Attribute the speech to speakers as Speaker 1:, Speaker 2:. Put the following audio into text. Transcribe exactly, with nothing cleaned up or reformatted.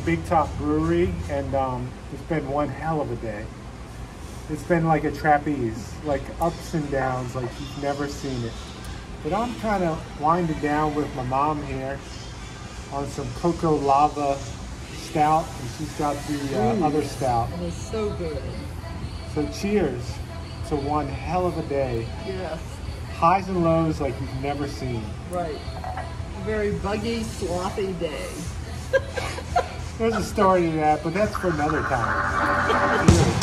Speaker 1: Big Top Brewery, and um, it's been one hell of a day. It's been like a trapeze, like ups and downs, like you've never seen it. But I'm kind of winding down with my mom here on some cocoa lava stout, and she's got the uh, other stout.
Speaker 2: It is so good.
Speaker 1: So cheers to one hell of a day.
Speaker 2: Yes.
Speaker 1: Highs and lows like you've never seen.
Speaker 2: Right. A very buggy, sloppy day.
Speaker 1: There's a story to that, but that's for another time. Cheers.